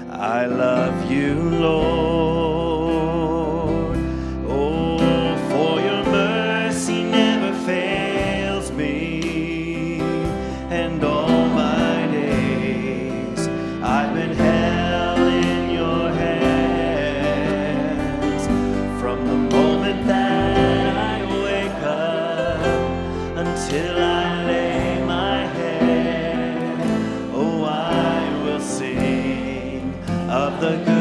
I love you, Lord. Oh, for your mercy never fails me, and all my days I've been held in your hands. From the moment that I wake up until I lay my head, oh, I will sing of the good